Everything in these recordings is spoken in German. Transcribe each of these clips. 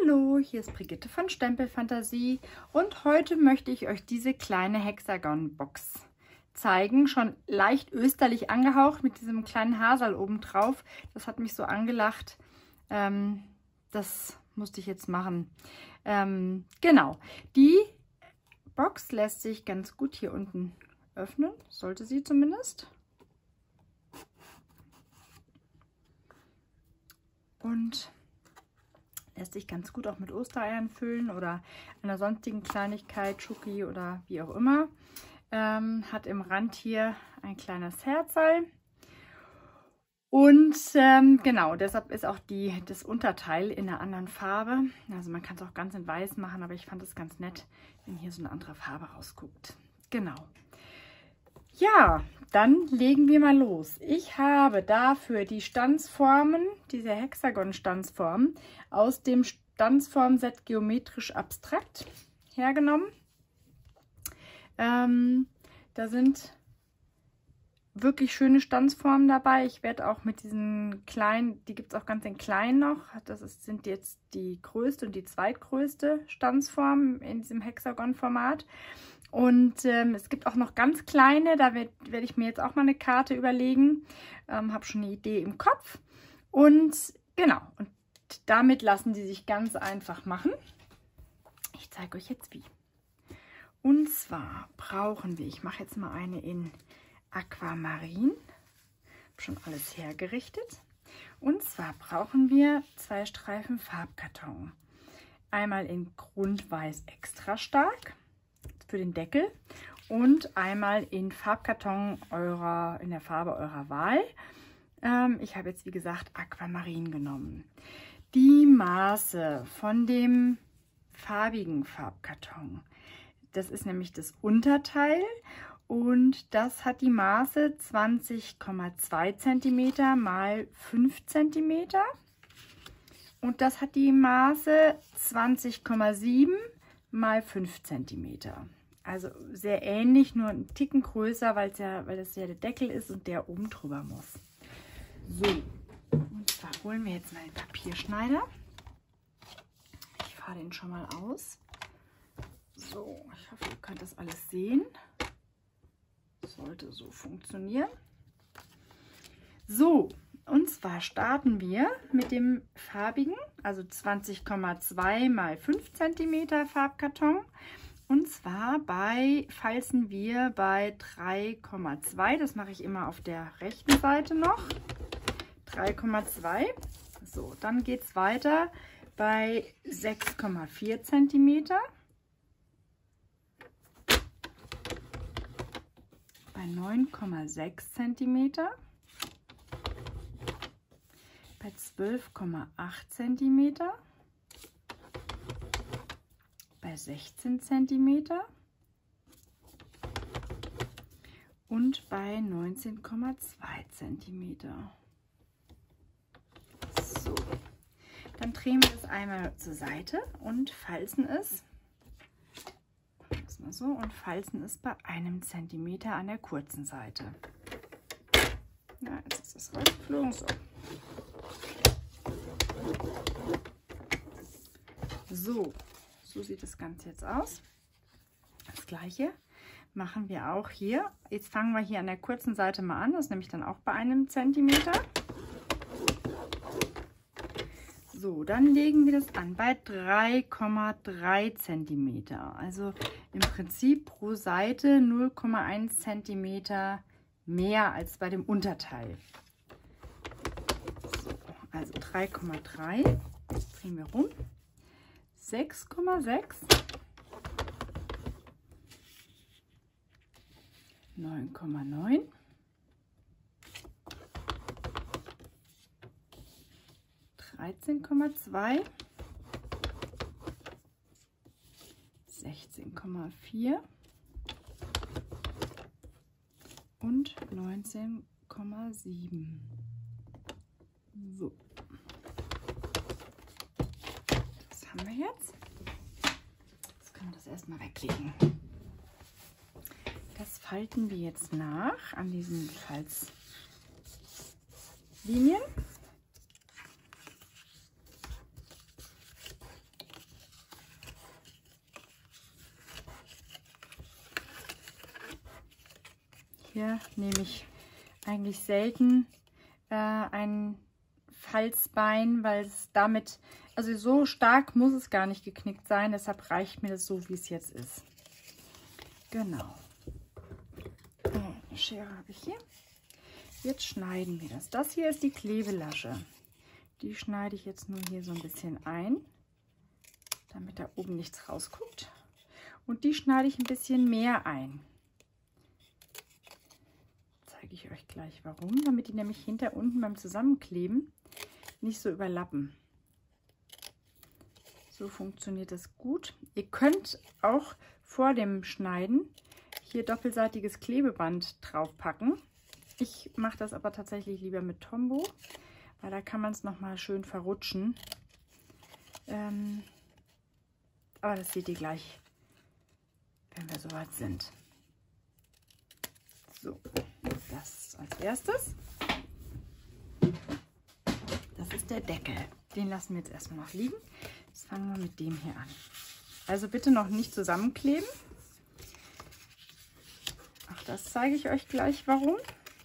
Hallo, hier ist Brigitte von Stempelfantasie und heute möchte ich euch diese kleine Hexagon-Box zeigen. Schon leicht österlich angehaucht mit diesem kleinen Hasal oben drauf. Das hat mich so angelacht. Das musste ich jetzt machen. Genau, die Box lässt sich ganz gut hier unten öffnen, sollte sie zumindest. Und lässt sich ganz gut auch mit Ostereiern füllen oder einer sonstigen Kleinigkeit, Schoki oder wie auch immer. Hat im Rand hier ein kleines Herzl. Und genau, deshalb ist auch das Unterteil in einer anderen Farbe. Also man kann es auch ganz in weiß machen, aber ich fand es ganz nett, wenn hier so eine andere Farbe rausguckt. Genau. Ja, dann legen wir mal los. Ich habe dafür die Stanzformen, diese Hexagon-Stanzformen, aus dem Stanzformset Geometrisch Abstrakt hergenommen. Da sind wirklich schöne Stanzformen dabei. Ich werde auch mit diesen kleinen, die gibt es auch ganz in klein noch. Sind jetzt die größte und die zweitgrößte Stanzform in diesem Hexagon-Format. Und es gibt auch noch ganz kleine, da werde ich mir jetzt auch mal eine Karte überlegen. Habe schon eine Idee im Kopf. Und genau, und damit lassen die sich ganz einfach machen. Ich zeige euch jetzt wie. Und zwar brauchen wir, ich mache jetzt mal eine in Aquamarin. Habe schon alles hergerichtet. Und zwar brauchen wir 2 Streifen Farbkarton. Einmal in Grundweiß extra stark für den Deckel und einmal in Farbkarton in der Farbe eurer Wahl. Ich habe jetzt wie gesagt Aquamarin genommen. Die Maße von dem farbigen Farbkarton, das ist nämlich das Unterteil und das hat die Maße 20,2 cm mal 5 cm und das hat die Maße 20,7 mal 5 cm. Also sehr ähnlich, nur einen Ticken größer, weil das ja der Deckel ist und der oben drüber muss. So, und zwar holen wir jetzt mal den Papierschneider. Ich fahre den schon mal aus. So, ich hoffe, ihr könnt das alles sehen. Sollte so funktionieren. So, und zwar starten wir mit dem farbigen, also 20,2 mal 5 cm Farbkarton. Und zwar falzen wir bei 3,2. Das mache ich immer auf der rechten Seite noch. 3,2. So, dann geht es weiter bei 6,4 cm. Bei 9,6 cm. Bei 12,8 cm. Bei 16 cm und bei 19,2 cm. So, dann drehen wir das einmal zur Seite und falzen es. So, und falzen es bei 1 cm an der kurzen Seite. Ja, jetzt ist es rausgeflogen. So sieht das Ganze jetzt aus. Das gleiche machen wir auch hier. Jetzt fangen wir hier an der kurzen Seite mal an. Das ist nämlich dann auch bei 1 cm. So, dann legen wir das an bei 3,3 cm. Also im Prinzip pro Seite 0,1 cm mehr als bei dem Unterteil. So, also 3,3. Jetzt drehen wir rum. 6,6, 9,9, 13,2, 16,4 und 19,7. So. Haben wir jetzt. Jetzt können wir das erstmal weglegen. Das falten wir jetzt nach an diesen Falzlinien. Hier nehme ich eigentlich selten ein Falzbein, weil es damit, also so stark muss es gar nicht geknickt sein, deshalb reicht mir das so, wie es jetzt ist. Genau. Eine Schere habe ich hier. Jetzt schneiden wir das. Das hier ist die Klebelasche. Die schneide ich jetzt nur hier so ein bisschen ein, damit da oben nichts rausguckt. Und die schneide ich ein bisschen mehr ein. Zeige ich euch gleich warum, damit die nämlich hinter unten beim Zusammenkleben nicht so überlappen. So funktioniert das gut. Ihr könnt auch vor dem Schneiden hier doppelseitiges Klebeband drauf packen. Ich mache das aber tatsächlich lieber mit Tombow, weil da kann man es nochmal schön verrutschen. Aber das seht ihr gleich, wenn wir soweit sind. So, das als erstes. Das ist der Deckel. Den lassen wir jetzt erstmal noch liegen. Jetzt fangen wir mit dem hier an. Also bitte noch nicht zusammenkleben. Auch das zeige ich euch gleich, warum.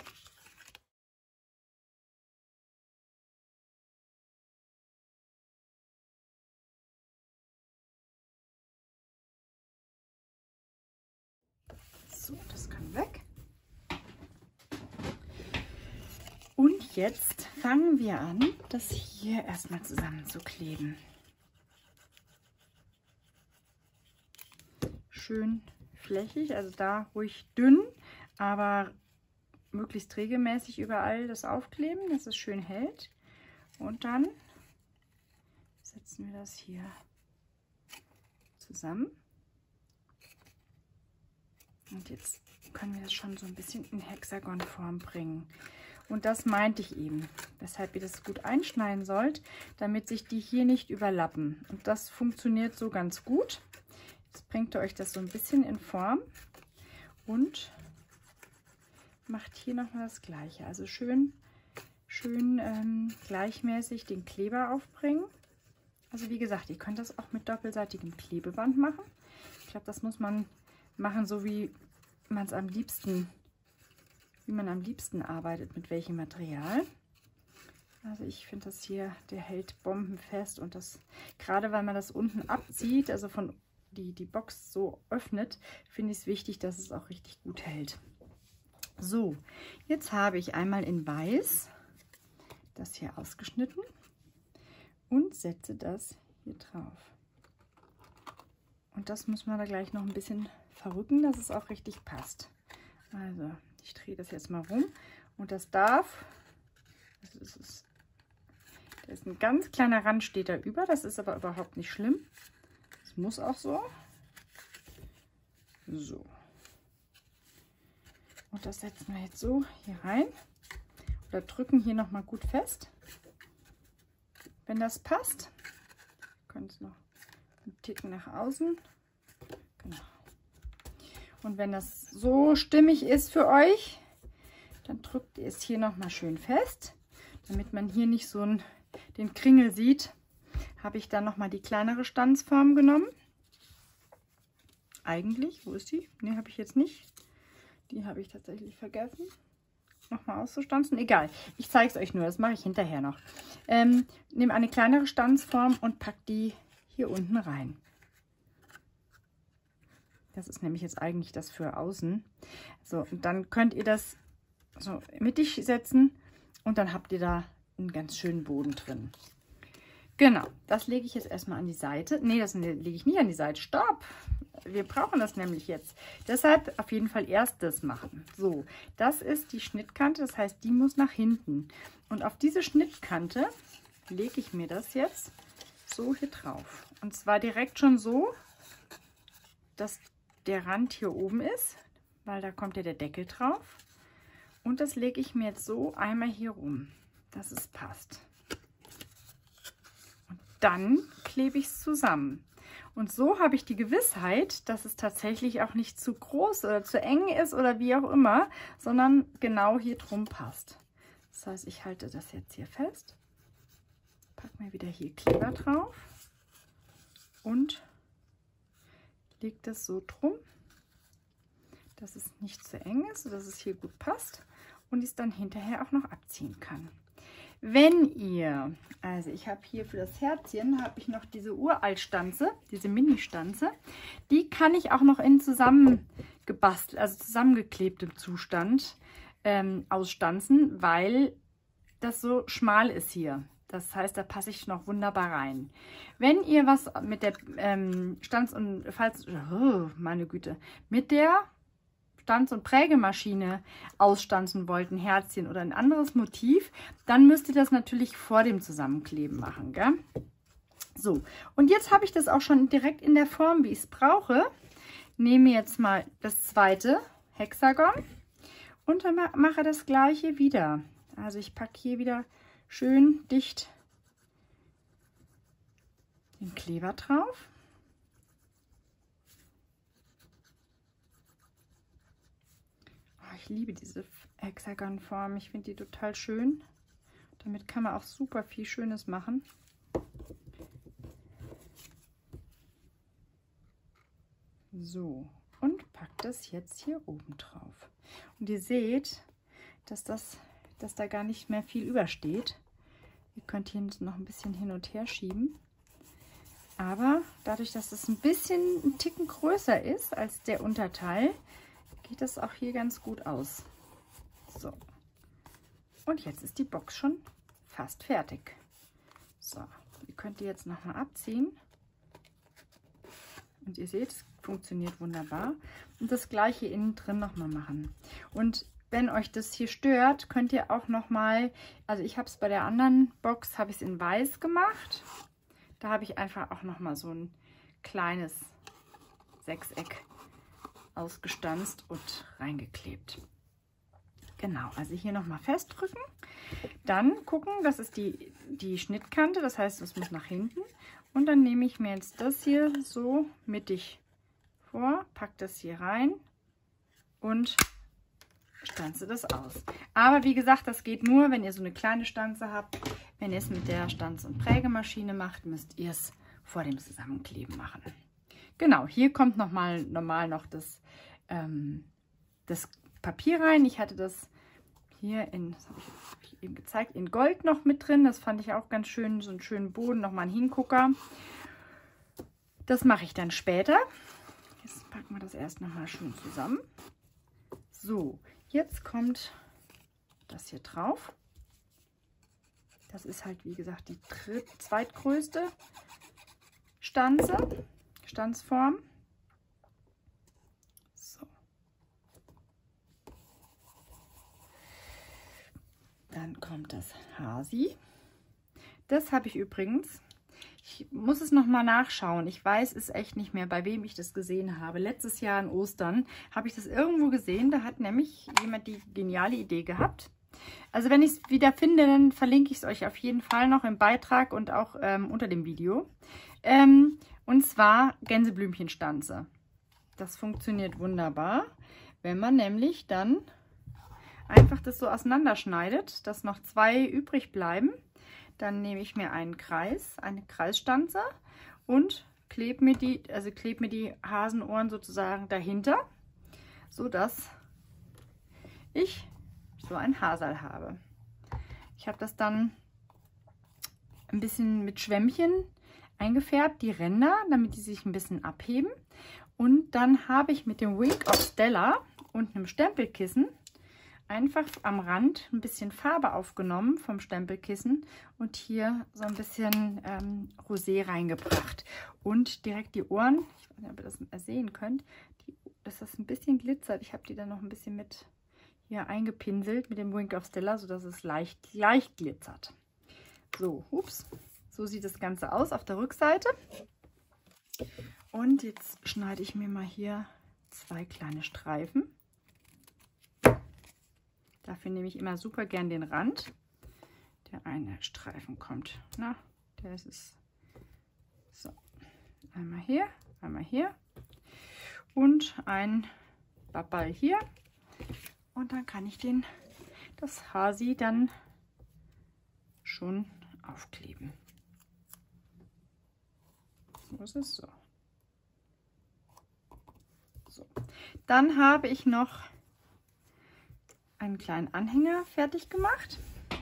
So, das kann weg. Und jetzt fangen wir an, das hier erstmal zusammenzukleben. Schön flächig, also da ruhig dünn, aber möglichst regelmäßig überall das aufkleben, dass es schön hält. Und dann setzen wir das hier zusammen. Und jetzt können wir das schon so ein bisschen in Hexagonform bringen. Und das meinte ich eben, weshalb ihr das gut einschneiden sollt, damit sich die hier nicht überlappen. Und das funktioniert so ganz gut. Jetzt bringt ihr euch das so ein bisschen in Form und macht hier nochmal das Gleiche. Also schön gleichmäßig den Kleber aufbringen. Also wie gesagt, ihr könnt das auch mit doppelseitigem Klebeband machen. Ich glaube, das muss man machen, so wie man es am liebsten arbeitet, mit welchem Material. Also ich finde das hier, der hält bombenfest und das, gerade weil man das unten abzieht, also von die Box so öffnet, finde ich es wichtig, dass es auch richtig gut hält. So, jetzt habe ich einmal in Weiß das hier ausgeschnitten und setze das hier drauf. Und das muss man da gleich noch ein bisschen verrücken, dass es auch richtig passt. Also ich drehe das jetzt mal rum und das darf, da ist ein ganz kleiner Rand, steht da über, das ist aber überhaupt nicht schlimm. Das muss auch so. So. Und das setzen wir jetzt so hier rein oder drücken hier nochmal gut fest. Wenn das passt, könnt ihr noch einen Ticken nach außen. Genau. Und wenn das so stimmig ist für euch, dann drückt ihr es hier nochmal schön fest. Damit man hier nicht so den Kringel sieht, habe ich dann nochmal die kleinere Stanzform genommen. Eigentlich, wo ist die? Ne, habe ich jetzt nicht. Die habe ich tatsächlich vergessen. Nochmal auszustanzen. Egal, ich zeige es euch nur, das mache ich hinterher noch. Nehme eine kleinere Stanzform und packe die hier unten rein. Das ist nämlich jetzt eigentlich das für außen. So, und dann könnt ihr das so mittig setzen und dann habt ihr da einen ganz schönen Boden drin. Genau, das lege ich jetzt erstmal an die Seite. Ne, das lege ich nicht an die Seite. Stopp! Wir brauchen das nämlich jetzt. Deshalb auf jeden Fall erst das machen. So, das ist die Schnittkante, das heißt, die muss nach hinten. Und auf diese Schnittkante lege ich mir das jetzt so hier drauf. Und zwar direkt schon so, dass der Rand hier oben ist, weil da kommt ja der Deckel drauf. Und das lege ich mir jetzt so einmal hier rum, dass es passt. Und dann klebe ich es zusammen. Und so habe ich die Gewissheit, dass es tatsächlich auch nicht zu groß oder zu eng ist oder wie auch immer, sondern genau hier drum passt. Das heißt, ich halte das jetzt hier fest, packe mir wieder hier Kleber drauf und lege das so drum, dass es nicht zu eng ist, sodass es hier gut passt und ich es dann hinterher auch noch abziehen kann. Wenn ihr, also ich habe hier für das Herzchen, habe ich noch diese Uraltstanze, diese Mini-Stanze, die kann ich auch noch in zusammengebastelt, also zusammengeklebtem Zustand ausstanzen, weil das so schmal ist hier. Das heißt, da passe ich noch wunderbar rein. Wenn ihr was mit der Stanz- und meine Güte, mit der Stanz- und Prägemaschine ausstanzen wollt, ein Herzchen oder ein anderes Motiv, dann müsst ihr das natürlich vor dem Zusammenkleben machen, gell? So, und jetzt habe ich das auch schon direkt in der Form, wie ich es brauche. Nehme jetzt mal das zweite Hexagon und dann mache das gleiche wieder. Also ich packe hier wieder schön dicht den Kleber drauf. Oh, ich liebe diese Hexagonform. Ich finde die total schön. Damit kann man auch super viel Schönes machen. So, und packt das jetzt hier oben drauf. Und ihr seht, dass da gar nicht mehr viel übersteht. Ihr könnt hier noch ein bisschen hin und her schieben. Aber dadurch, dass es ein bisschen einen Ticken größer ist als der Unterteil, geht das auch hier ganz gut aus. So. Und jetzt ist die Box schon fast fertig. So, ihr könnt die jetzt nochmal abziehen. Und ihr seht, es funktioniert wunderbar. Und das gleiche innen drin nochmal machen. Und wenn euch das hier stört, könnt ihr auch nochmal, also ich habe es bei der anderen Box, habe ich es in weiß gemacht. Da habe ich einfach auch nochmal so ein kleines Sechseck ausgestanzt und reingeklebt. Genau, also hier nochmal festdrücken. Dann gucken, das ist die Schnittkante, das heißt, es muss nach hinten. Und dann nehme ich mir jetzt das hier so mittig vor, packe das hier rein und stanze das aus. Aber wie gesagt, das geht nur, wenn ihr so eine kleine Stanze habt. Wenn ihr es mit der Stanz- und Prägemaschine macht, müsst ihr es vor dem Zusammenkleben machen. Genau, hier kommt normal noch das Papier rein. Ich hatte das hier das habe ich eben gezeigt, in Gold noch mit drin. Das fand ich auch ganz schön, so einen schönen Boden, nochmal ein Hingucker. Das mache ich dann später. Jetzt packen wir das erst nochmal schön zusammen. So, jetzt kommt das hier drauf. Das ist halt, wie gesagt, die zweitgrößte Stanzform. So. Dann kommt das Hasi. Das habe ich übrigens, ich muss es nochmal nachschauen. Ich weiß es echt nicht mehr, bei wem ich das gesehen habe. Letztes Jahr an Ostern habe ich das irgendwo gesehen. Da hat nämlich jemand die geniale Idee gehabt. Also wenn ich es wieder finde, dann verlinke ich es euch auf jeden Fall noch im Beitrag und auch unter dem Video. Und zwar Gänseblümchenstanze. Das funktioniert wunderbar, wenn man nämlich dann einfach das so auseinanderschneidet, dass noch zwei übrig bleiben. Dann nehme ich mir einen Kreis, eine Kreisstanze und klebe mir die Hasenohren sozusagen dahinter, sodass ich so ein Hasal habe. Ich habe das dann ein bisschen mit Schwämmchen eingefärbt, die Ränder, damit die sich ein bisschen abheben. Und dann habe ich mit dem Wink of Stella und einem Stempelkissen einfach am Rand ein bisschen Farbe aufgenommen vom Stempelkissen und hier so ein bisschen Rosé reingebracht. Und direkt die Ohren, ich weiß nicht, ob ihr das sehen könnt, dass das ein bisschen glitzert. Ich habe die dann noch ein bisschen mit hier eingepinselt mit dem Wink of Stella, sodass es leicht glitzert. So, ups, so sieht das Ganze aus auf der Rückseite. Und jetzt schneide ich mir mal hier zwei kleine Streifen. Dafür nehme ich immer super gern den Rand. Der eine Streifen kommt, na, der ist es. So, einmal hier und ein Babbal hier. Und dann kann ich das Hasi dann schon aufkleben. So ist es so. So. Dann habe ich noch einen kleinen Anhänger fertig gemacht.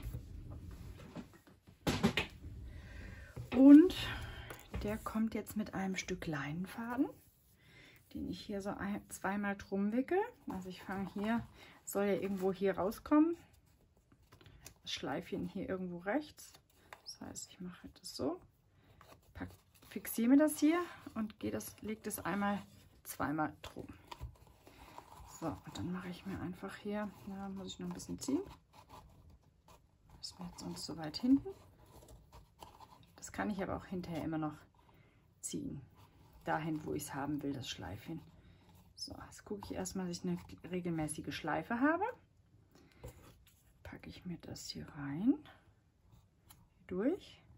Und der kommt jetzt mit einem Stück Leinenfaden, den ich hier so zweimal drum wickel. Also ich fange hier, soll ja irgendwo hier rauskommen. Das Schleifchen hier irgendwo rechts. Das heißt, ich mache das so, fixiere mir das hier und lege das einmal zweimal drum. So, und dann mache ich mir einfach hier, na, muss ich noch ein bisschen ziehen. Das ist mir jetzt sonst so weit hinten. Das kann ich aber auch hinterher immer noch ziehen. Dahin, wo ich es haben will, das Schleifchen. So, jetzt gucke ich erstmal, dass ich eine regelmäßige Schleife habe. Packe ich mir das hier rein. Durch.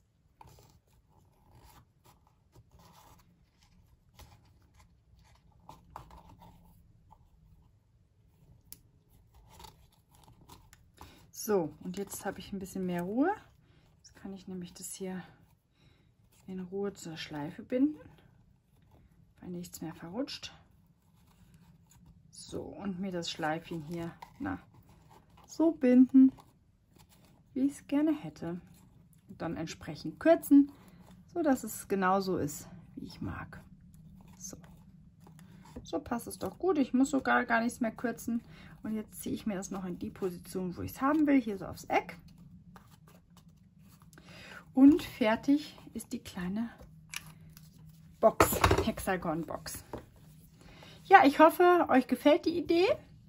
So, und jetzt habe ich ein bisschen mehr Ruhe. Jetzt kann ich nämlich das hier in Ruhe zur Schleife binden, weil nichts mehr verrutscht. So, und mir das Schleifchen hier so binden, wie ich es gerne hätte. Und dann entsprechend kürzen, so dass es genauso ist, wie ich mag. So. So passt es doch gut. Ich muss sogar gar nichts mehr kürzen. Und jetzt ziehe ich mir das noch in die Position, wo ich es haben will, hier so aufs Eck. Und fertig ist die kleine Box, Hexagon-Box. Ja, ich hoffe, euch gefällt die Idee.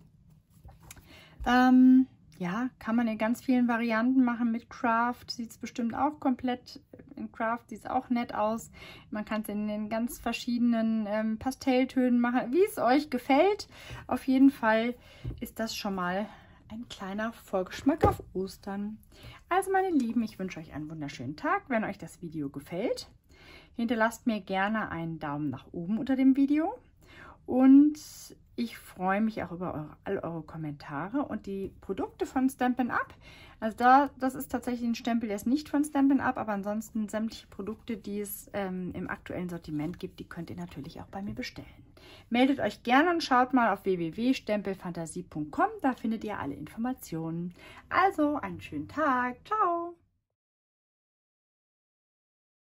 Ja, kann man in ganz vielen Varianten machen mit Craft. Sieht es bestimmt auch komplett, in Craft sieht es auch nett aus. Man kann es in den ganz verschiedenen Pastelltönen machen, wie es euch gefällt. Auf jeden Fall ist das schon mal ein kleiner Vorgeschmack auf Ostern. Also meine Lieben, ich wünsche euch einen wunderschönen Tag. Wenn euch das Video gefällt, hinterlasst mir gerne einen Daumen nach oben unter dem Video. Und ich freue mich auch über all eure Kommentare und die Produkte von Stampin' Up. Also das ist tatsächlich ein Stempel, der ist nicht von Stampin' Up, aber ansonsten sämtliche Produkte, die es im aktuellen Sortiment gibt, die könnt ihr natürlich auch bei mir bestellen. Meldet euch gerne und schaut mal auf www.stempelfantasie.com, da findet ihr alle Informationen. Also einen schönen Tag, ciao!